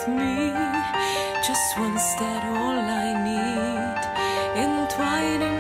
with me. Just once, that all I need. Entwined in